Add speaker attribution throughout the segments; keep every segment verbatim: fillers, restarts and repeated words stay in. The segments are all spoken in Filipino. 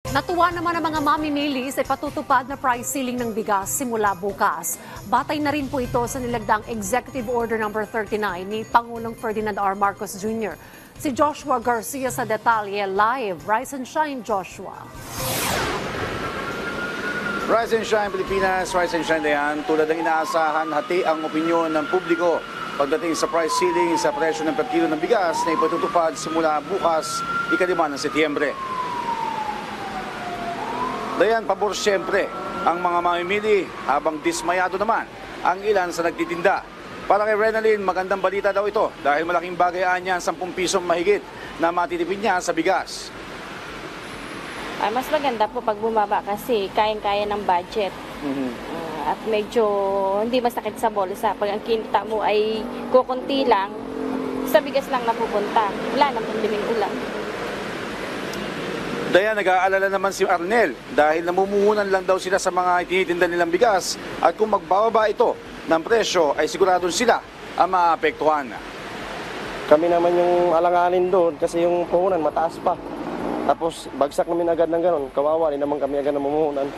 Speaker 1: Natuwa naman ang mga mamimili sa patutupad na price ceiling ng bigas simula bukas. Batay na rin po ito sa nilagdang Executive Order number thirty-nine ni Pangulong Ferdinand R. Marcos Junior Si Joshua Garcia sa detalye live. Rise and shine, Joshua.
Speaker 2: Rise and shine, Pilipinas. Rise and shine, Dayan. Tulad ng inaasahan, hati ang opinyon ng publiko pagdating sa price ceiling sa presyo ng per kilo ng bigas na ipatutupad simula bukas, ikalima ng Setyembre. Dayan, pabor siyempre ang mga mamimili habang dismayado naman ang ilan sa nagtitinda. Para kay Renalyn, magandang balita daw ito dahil malaking bagay niya ang sampung pisong mahigit na matitipid niya sa bigas.
Speaker 3: Ay, mas maganda po pag bumaba kasi kayang-kaya ng budget.
Speaker 2: Mm-hmm.
Speaker 3: Uh, at medyo hindi masakit sa bulsa. Pag ang kinita mo ay kukunti lang, sa bigas lang napupunta. Wala na pong liming ulam.
Speaker 2: Dayan, nag-aalala naman si Arnel dahil namumuhunan lang daw sila sa mga itinitinda nilang bigas at kung magbababa ito ng presyo ay siguradong sila ang maapektuhan.
Speaker 4: Kami naman yung alanganin doon kasi yung puhunan mataas pa. Tapos bagsak namin agad ng gano'n, kawawa rin naman kami agad ng mumuhunan.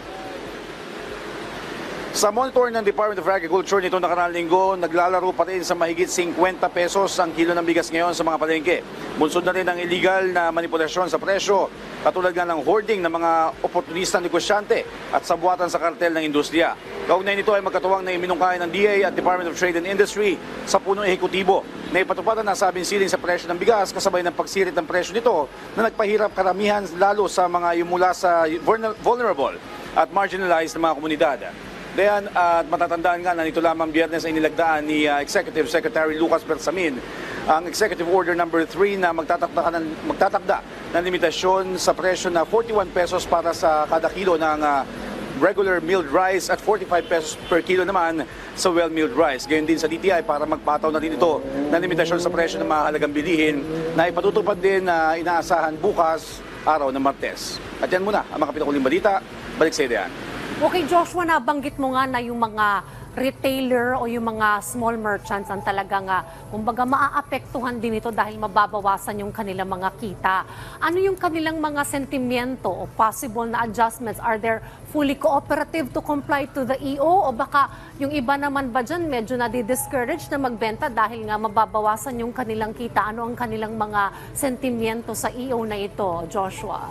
Speaker 2: Sa monitor ng Department of Agriculture nito nakaraang linggo, naglalaro pa rin sa mahigit fifty pesos ang kilo ng bigas ngayon sa mga palengke. Bunsod na rin ang illegal na manipulasyon sa presyo, katulad nga ng hoarding ng mga oportunistang negosyante at sabuatan sa kartel ng industriya. Kaugnay nito ay magkatuwang na iminungkahi ng D A at Department of Trade and Industry sa punong ehekutibo na ipatupad ang nasabing ceiling sa presyo ng bigas kasabay ng pagsirit ng presyo nito na nagpahirap karamihan lalo sa mga yung mula sa vulnerable at marginalized na mga komunidad. Dayan, at matatandaan nga na nito lamang Biyernes ay nilagdaan ni uh, Executive Secretary Lucas Bersamin ang Executive Order number three na magtatakda ng, magtatakda ng limitasyon sa presyo na forty-one pesos para sa kada kilo ng uh, regular milled rice at forty-five pesos per kilo naman sa well-milled rice. Gayon din sa D T I para magpataw na rin ito ng limitasyon sa presyo ng mahalagang bilihin na ipatutupad din na uh, inaasahan bukas, araw ng Martes. At yan muna ang mga pinakuling balita. Balik sa Dayan.
Speaker 1: Okay, Joshua, nabanggit mo nga na yung mga retailer o yung mga small merchants ang talagang, uh, kumbaga, maaapektuhan din ito dahil mababawasan yung kanilang mga kita. Ano yung kanilang mga sentimiento o possible na adjustments? Are they fully cooperative to comply to the E O? O baka yung iba naman ba dyan medyo nadi-discourage na magbenta dahil nga mababawasan yung kanilang kita? Ano ang kanilang mga sentimiento sa E O na ito, Joshua?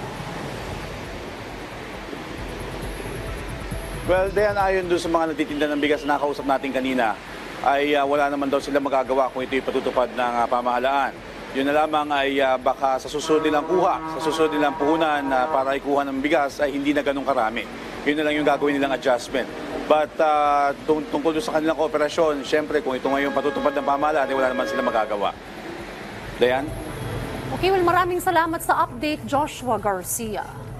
Speaker 2: Well, Dayan, ayon doon sa mga nagtitinda ng bigas na nakausap natin kanina, ay uh, wala naman daw sila magagawa kung ito'y patutupad ng uh, pamahalaan. Yun na lamang ay uh, baka sa susunod nilang kuha, sa susunod nilang puhunan uh, para ikuha ng bigas ay hindi na ganun karami. Yun na lang yung gagawin nilang adjustment. But uh, tung tungkol doon sa kanilang kooperasyon, syempre kung ito ngayon patutupad ng pamahalaan, ay wala naman sila magagawa. Dayan?
Speaker 1: Okay, well, maraming salamat sa update, Joshua Garcia.